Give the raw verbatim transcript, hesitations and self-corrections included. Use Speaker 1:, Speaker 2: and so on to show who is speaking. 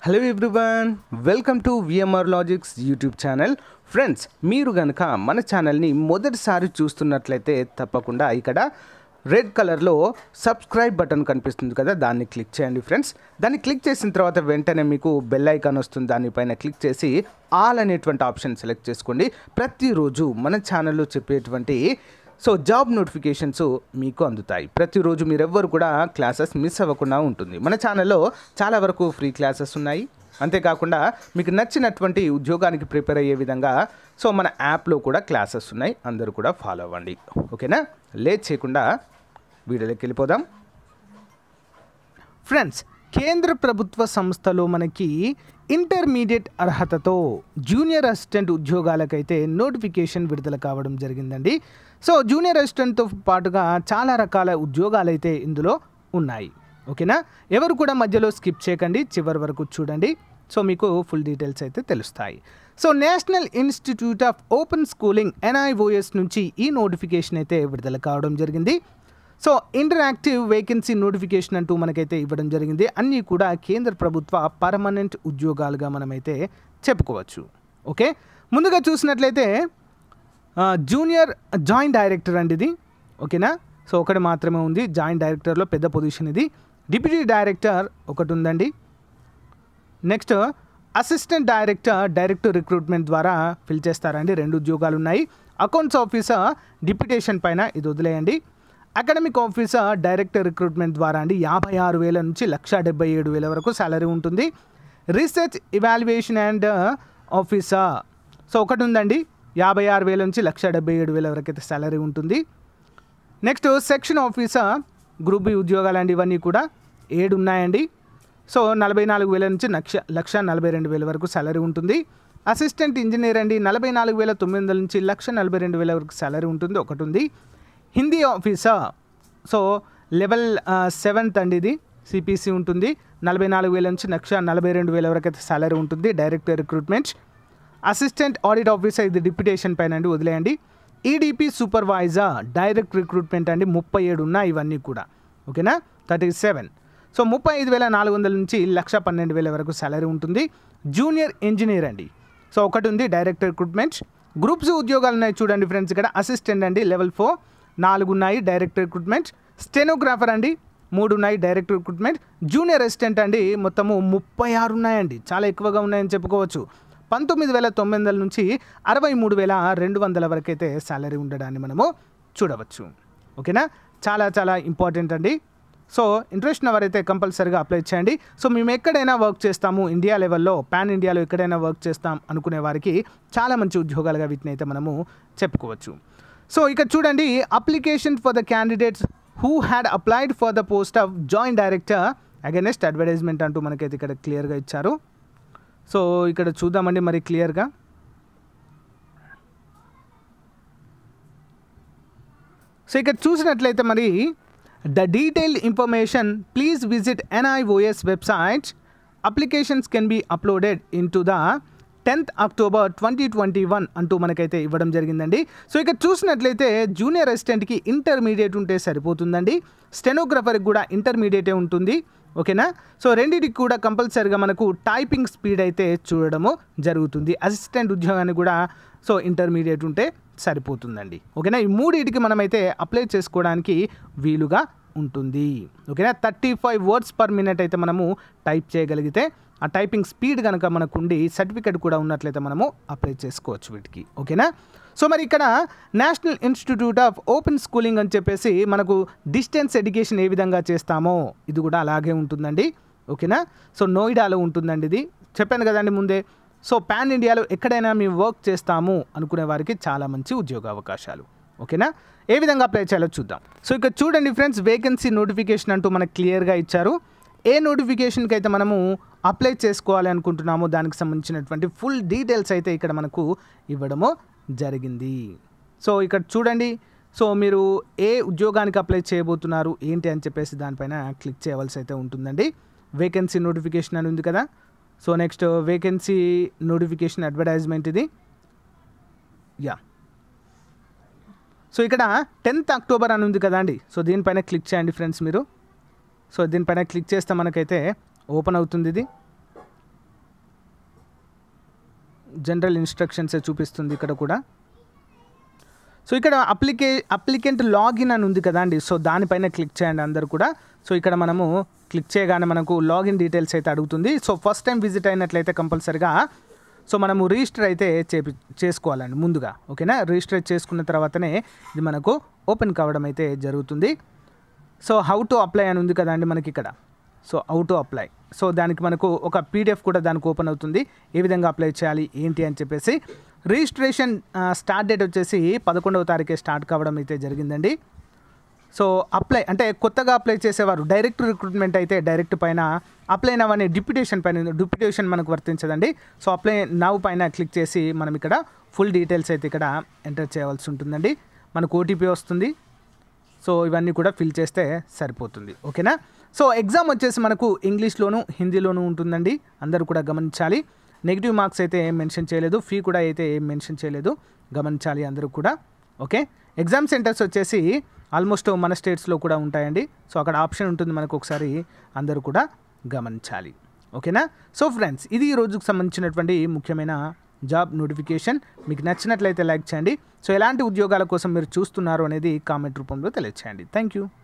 Speaker 1: Hello everyone, welcome to V M R Logics YouTube channel. Friends, మీరు గనుక మన ఛానల్ని మొదటిసారి చూస్తున్నట్లయితే తప్పకుండా ఇక్కడ రెడ్ కలర్లో సబ్స్క్రైబ్ బటన్ కనిపిస్తుంది కదా, దాన్ని క్లిక్ చేయండి ఫ్రెండ్స్. దాన్ని క్లిక్ చేసిన తర్వాత వెంటనే మీకు బెల్ ఐకాన్ వస్తుంది, దానిపైన క్లిక్ చేసి ఆల్ అనేటువంటి ఆప్షన్ సెలెక్ట్ చేసుకోండి. ప్రతిరోజు మన ఛానల్లో చెప్పేటువంటి సో జాబ్ నోటిఫికేషన్స్ మీకు అందుతాయి. ప్రతిరోజు మీరెవ్వరు కూడా క్లాసెస్ మిస్ అవ్వకుండా ఉంటుంది. మన ఛానల్లో చాలా వరకు ఫ్రీ క్లాసెస్ ఉన్నాయి. అంతేకాకుండా మీకు నచ్చినటువంటి ఉద్యోగానికి ప్రిపేర్ అయ్యే విధంగా సో మన యాప్లో కూడా క్లాసెస్ ఉన్నాయి. అందరూ కూడా ఫాలో అవ్వండి. ఓకేనా, లేట్ చేయకుండా వీడియోలోకి వెళ్ళిపోదాం. ఫ్రెండ్స్, కేంద్ర ప్రభుత్వ సంస్థలో మనకి ఇంటర్మీడియట్ అర్హతతో జూనియర్ అసిస్టెంట్ ఉద్యోగాలకైతే నోటిఫికేషన్ విడుదల కావడం జరిగిందండి. సో జూనియర్ అసిస్టెంట్తో పాటుగా చాలా రకాల ఉద్యోగాలు అయితే ఇందులో ఉన్నాయి. ఓకేనా, ఎవరు కూడా మధ్యలో స్కిప్ చేయకండి, చివరి వరకు చూడండి. సో మీకు ఫుల్ డీటెయిల్స్ అయితే తెలుస్తాయి. So national institute of open schooling N I O S నుంచి ఈ నోటిఫికేషన్ అయితే విడుదల కావడం జరిగింది. సో ఇంటరాక్టివ్ వేకెన్సీ నోటిఫికేషన్ అంటూ మనకైతే ఇవ్వడం జరిగింది. అన్నీ కూడా కేంద్ర ప్రభుత్వ పర్మనెంట్ ఉద్యోగాలుగా మనమైతే చెప్పుకోవచ్చు. ఓకే, ముందుగా చూసినట్లయితే జూనియర్ జాయింట్ డైరెక్టర్ అండి ఇది. ఓకేనా, సో ఒకటి మాత్రమే ఉంది. జాయింట్ డైరెక్టర్లో పెద్ద పొజిషన్ ఇది. డిప్యూటీ డైరెక్టర్ ఒకటి ఉందండి. Next assistant director direct recruitment ద్వారా ఫిల్ చేస్తారండి. రెండు ఉద్యోగాలు ఉన్నాయి. అకౌంట్స్ ఆఫీసర్ డిప్యూటేషన్ పైన ఇది వదిలేయండి. అకాడమిక్ ఆఫీసర్ డైరెక్టర్ రిక్రూట్మెంట్ ద్వారా అండి యాభై ఆరు వేల నుంచి లక్ష డెబ్బై ఏడు వేల వరకు శాలరీ ఉంటుంది. Research evaluation and officer so ఒకటి ఉందండి. యాభై ఆరు వేల నుంచి లక్ష డెబ్బై ఏడు వేల వరకు అయితే శాలరీ ఉంటుంది. Next section officer group B ఉద్యోగాలు అండి. ఇవన్నీ కూడా ఏడు ఉన్నాయండి. సో నలభై నాలుగు వేల నుంచి లక్ష లక్ష నలభై రెండు వేల వరకు శాలరీ ఉంటుంది. అసిస్టెంట్ ఇంజనీర్ అండి నలభై నాలుగు వేల తొమ్మిది వందల నుంచి లక్ష నలభై రెండు వేల వరకు శాలరీ ఉంటుంది. ఒకటి ఉంది. Hindi officer so level seventh అండి ఇది. సిపిసి ఉంటుంది. నలభై నాలుగు వేల నుంచి లక్ష నలభై రెండు వేల వరకు అయితే శాలరీ ఉంటుంది. Director recruitment. Assistant audit officer ఇది డిప్యూటేషన్ పైన అండి, వదిలేయండి. ఈడిపి సూపర్వైజర్ డైరెక్ట్ రిక్రూట్మెంట్ అండి. ముప్పై ఏడు ఉన్నాయి ఇవన్నీ కూడా. ఓకేనా, థర్టీ సెవెన్ సో ముప్పై ఐదు వేల నాలుగు వందల నుంచి లక్ష పన్నెండు వేల వరకు శాలరీ ఉంటుంది. జూనియర్ ఇంజనీర్ అండి. సో ఒకటి ఉంది డైరెక్టర్ రిక్రూట్మెంట్. గ్రూప్స్ ఉద్యోగాలు ఉన్నాయి చూడండి ఫ్రెండ్స్. ఇక్కడ అసిస్టెంట్ అండి లెవెల్ ఫోర్ నాలుగు ఉన్నాయి డైరెక్ట్ రిక్రూట్మెంట్. స్టెనోగ్రాఫర్ అండి మూడు ఉన్నాయి డైరెక్ట్ రిక్రూట్మెంట్. జూనియర్ అసిస్టెంట్ అండి మొత్తము ముప్పై ఆరు ఉన్నాయండి. చాలా ఎక్కువగా ఉన్నాయని చెప్పుకోవచ్చు. పంతొమ్మిది వేల తొమ్మిది వందల నుంచి అరవై మూడు వేల రెండు వందల వరకు అయితే శాలరీ ఉండడాన్ని మనము చూడవచ్చు. ఓకేనా, చాలా చాలా ఇంపార్టెంట్ అండి. సో ఇంట్రెస్ట్ ఉన్నవారైతే కంపల్సరీగా అప్లై చేయండి. సో మేము ఎక్కడైనా వర్క్ చేస్తాము, ఇండియా లెవెల్లో పాన్ ఇండియాలో ఎక్కడైనా వర్క్ చేస్తాం అనుకునే వారికి చాలా మంచి ఉద్యోగాలుగా వీటిని అయితే మనము చెప్పుకోవచ్చు. సో ఇక్కడ చూడండి, application for the candidates who had applied for the post of joint director against advertisement అంటూ మనకైతే ఇక్కడ క్లియర్గా ఇచ్చారు. సో ఇక్కడ చూద్దామండి మరి క్లియర్గా. సో ఇక్కడ చూసినట్లయితే మరి the detailed information please visit N I O S website. Applications can be uploaded in to the tenth October twenty twenty one అంటూ మనకైతే ఇవ్వడం జరిగిందండి. సో ఇక్కడ చూసినట్లయితే జూనియర్ అసిస్టెంట్కి ఇంటర్మీడియట్ ఉంటే సరిపోతుందండి. స్టెనోగ్రాఫర్కి కూడా ఇంటర్మీడియటే ఉంటుంది. ఓకేనా, సో రెండింటికి కూడా కంపల్సరీగా మనకు టైపింగ్ స్పీడ్ అయితే చూడడము జరుగుతుంది. అసిస్టెంట్ ఉద్యోగానికి కూడా సో ఇంటర్మీడియట్ ఉంటే సరిపోతుందండి. ఓకేనా, ఈ మూడింటికి మనమైతే అప్లై చేసుకోవడానికి వీలుగా ఉంటుంది. ఓకేనా, thirty five words per minute అయితే మనము టైప్ చేయగలిగితే, ఆ టైపింగ్ స్పీడ్ కనుక మనకు ఉండి సర్టిఫికేట్ కూడా ఉన్నట్లయితే మనము అప్లై చేసుకోవచ్చు వీటికి. ఓకేనా, సో మరి ఇక్కడ national institute of open schooling అని చెప్పేసి మనకు డిస్టెన్స్ ఎడ్యుకేషన్ ఏ విధంగా చేస్తామో ఇది కూడా అలాగే ఉంటుందండి. ఓకేనా, సో నోయిడాలో ఉంటుందండి ఇది. చెప్పాను కదండి ముందే. సో పాన్ ఇండియాలో ఎక్కడైనా మేము వర్క్ చేస్తాము అనుకునే వారికి చాలా మంచి ఉద్యోగ అవకాశాలు. ఓకేనా, ఏ విధంగా అప్లై చేయాలో చూద్దాం. సో ఇక్కడ చూడండి ఫ్రెండ్స్, వేకెన్సీ నోటిఫికేషన్ అంటూ మనకు క్లియర్గా ఇచ్చారు. ఏ నోటిఫికేషన్కి అయితే మనము అప్లై చేసుకోవాలి అనుకుంటున్నామో దానికి సంబంధించినటువంటి ఫుల్ డీటెయిల్స్ అయితే ఇక్కడ మనకు ఇవ్వడము జరిగింది. సో ఇక్కడ చూడండి, సో మీరు ఏ ఉద్యోగానికి అప్లై చేయబోతున్నారు ఏంటి అని చెప్పేసి దానిపైన క్లిక్ చేయవలసి అయితే ఉంటుందండి. వేకెన్సీ నోటిఫికేషన్ అని ఉంది కదా. So next vacancy notification advertisement ఇది. యా సో ఇక్కడ టెన్త్ అక్టోబర్ అని ఉంది కదా అండి. సో దీనిపైన క్లిక్ చేయండి ఫ్రెండ్స్ మీరు. సో దీనిపైన క్లిక్ చేస్తే మనకైతే ఓపెన్ అవుతుంది ఇది. జనరల్ ఇన్స్ట్రక్షన్సే చూపిస్తుంది ఇక్కడ కూడా. సో ఇక్కడ అప్లికే అప్లికెంట్ లాగిన్ అని ఉంది కదా అండి, సో దానిపైన క్లిక్ చేయండి అందరు కూడా. సో ఇక్కడ మనము క్లిక్ చేయగానే మనకు లాగిన్ డీటెయిల్స్ అయితే అడుగుతుంది. సో ఫస్ట్ టైం విజిట్ అయినట్లయితే కంపల్సరిగా సో మనము రిజిస్టర్ అయితే చేపి చేసుకోవాలండి ముందుగా. ఓకేనా, రిజిస్టర్ చేసుకున్న తర్వాతనే ఇది మనకు ఓపెన్ కావడం అయితే జరుగుతుంది. సో హౌ టు అప్లై అని ఉంది కదండి మనకి ఇక్కడ. So how to apply, so దానికి మనకు ఒక పీడిఎఫ్ కూడా దానికి ఓపెన్ అవుతుంది, ఏ విధంగా అప్లై చేయాలి ఏంటి అని చెప్పేసి. రిజిస్ట్రేషన్ స్టార్ట్ డేట్ వచ్చేసి పదకొండవ తారీఖే స్టార్ట్ కావడం అయితే జరిగిందండి. సో అప్లై అంటే కొత్తగా అప్లై చేసేవారు డైరెక్ట్ రిక్రూట్మెంట్ అయితే డైరెక్ట్ పైన అప్లై నవ్ అనే డిప్యుటేషన్ పైన, డిప్యుటేషన్ మనకు వర్తించదండి. సో అప్లై నవ్ పైన క్లిక్ చేసి మనం ఇక్కడ ఫుల్ డీటెయిల్స్ అయితే ఇక్కడ ఎంటర్ చేయవలసి ఉంటుందండి. మనకు ఓటీపీ వస్తుంది. సో ఇవన్నీ కూడా ఫిల్ చేస్తే సరిపోతుంది. ఓకేనా. సో ఎగ్జామ్ వచ్చేసి మనకు ఇంగ్లీష్లోను హిందీలోను ఉంటుందండి, అందరూ కూడా గమనించాలి. నెగిటివ్ మార్క్స్ అయితే ఏం మెన్షన్ చేయలేదు, ఫీ కూడా అయితే ఏం మెన్షన్ చేయలేదు, గమనించాలి అందరూ కూడా. ఓకే, ఎగ్జామ్ సెంటర్స్ వచ్చేసి ఆల్మోస్ట్ మన స్టేట్స్లో కూడా ఉంటాయండి. సో అక్కడ ఆప్షన్ ఉంటుంది మనకు, ఒకసారి అందరూ కూడా గమనించాలి. ఓకేనా. సో ఫ్రెండ్స్, ఇది ఈ రోజుకు సంబంధించినటువంటి ముఖ్యమైన జాబ్ నోటిఫికేషన్. మీకు నచ్చినట్లయితే లైక్ చేయండి. సో ఎలాంటి ఉద్యోగాల కోసం మీరు చూస్తున్నారు అనేది కామెంట్ రూపంలో తెలియచేయండి. Thank you.